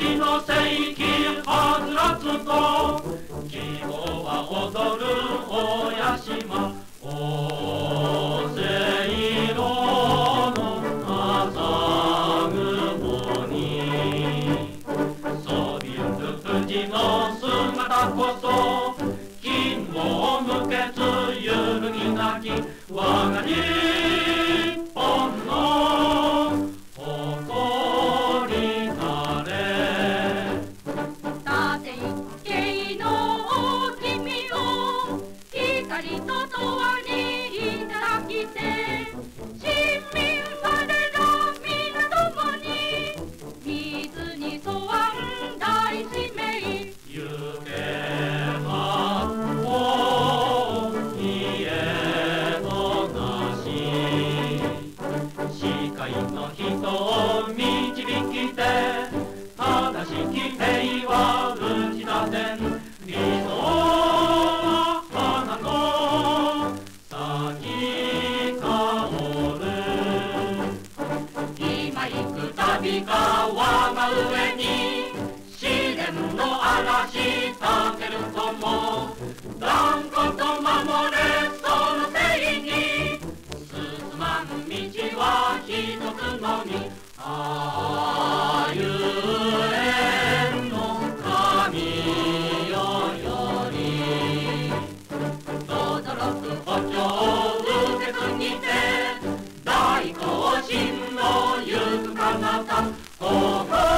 しの世紀はつらつと希望は踊る親島おせいろの朝雲にそびゆく富士の姿こそ金を向けず揺るぎなき我が日本の誇りなれ立一景の君を光と永遠にいただきて市民我ら皆共に水に沿わん大使命行けば大いへとなし世界の人を導きて正しき平和打ち立てん理想は花の咲き香る今行く旅川が上に試練の嵐たけるとも断固と守れその正義進まん道は一つのみあゆえんの神より轟く歩調を受け継ぎて大行進の行く彼方